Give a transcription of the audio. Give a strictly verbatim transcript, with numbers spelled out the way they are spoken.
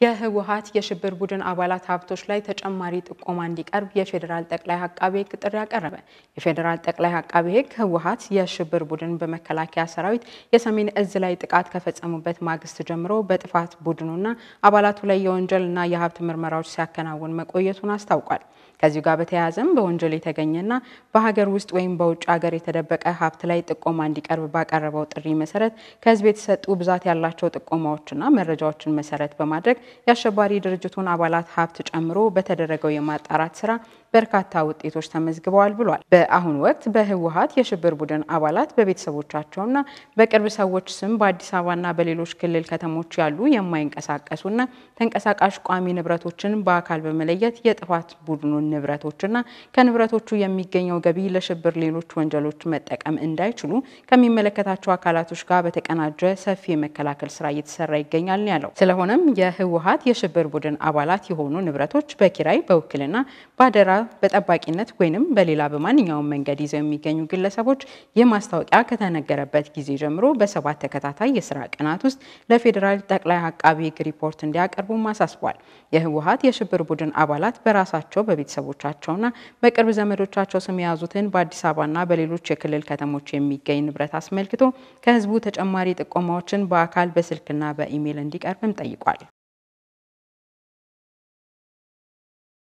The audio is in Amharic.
የህወሃት የሽብር ቡድን አባላት ሀብቶች ላይ ተጨማሪ ጥቆማ እንዲቀርብ የፌደራል ጠቅላይ አቃቤ ሕግ ጥሪ ያቀረበ። የፌደራል ጠቅላይ አቃቤ ሕግ ህወሃት የሽብር ቡድን በመከላከያ ሰራዊት የሰሜን እዝ ላይ ጥቃት ከፈጸሙበት ማግስት ጀምሮ በጥፋት ቡድኑና አባላቱ ላይ የወንጀልና የሀብት ምርመራዎች ሲያከናውን መቆየቱን አስታውቋል። ከዚህ ጋር በተያያዘም በወንጀል የተገኘና በሀገር ውስጥ ወይም በውጭ ሀገር የተደበቀ ሀብት ላይ ጥቆማ እንዲቀርብ ባቀረበው ጥሪ መሰረት ከህዝብ የተሰጡ ብዛት ያላቸው ጥቆማዎችና መረጃዎችን መሰረት በማድረግ የአሸባሪ ድርጅቱን አባላት ሀብት ጨምሮ በተደረገው የማጣራት ስራ በርካታ ውጤቶች ተመዝግበዋል ብሏል። በአሁን ወቅት በህወሃት የሽብር ቡድን አባላት በቤተሰቦቻቸውና በቅርብ ሰዎች ስም በአዲስ አበባና በሌሎች ክልል ከተሞች ያሉ የማይንቀሳቀሱና ተንቀሳቃሽ ቋሚ ንብረቶችን በአካል በመለየት የጥፋት ቡድኑን ንብረቶችና ከንብረቶቹ የሚገኘው ገቢ ለሽብር ሌሎች ወንጀሎች መጠቀም እንዳይችሉ ከሚመለከታቸው አካላቶች ጋር በተቀናጀ ሰፊ የመከላከል ስራ እየተሰራ ይገኛል ያለው። ስለሆነም የህወሃት የሽብር ቡድን አባላት የሆኑ ንብረቶች በኪራይ በውክልና ባደራ በጠባቂነት ወይንም በሌላ በማንኛውም መንገድ ይዘው የሚገኙ ግለሰቦች የማስታወቂያ ከተነገረበት ጊዜ ጀምሮ በሰባት ተከታታይ የሥራ ቀናት ውስጥ ለፌደራል ጠቅላይ አቃቤ ሕግ ሪፖርት እንዲያቀርቡ ማሳስቧል። የህወሃት የሽብር ቡድን አባላት በራሳቸው በቤተሰቦቻቸውና በቅርብ ዘመዶቻቸው ስም የያዙትን በአዲስ አበባና በሌሎች የክልል ከተሞች የሚገኝ ንብረት አስመልክቶ ከህዝቡ ተጨማሪ ጥቆማዎችን በአካል በስልክና በኢሜል እንዲቀርብም ጠይቋል።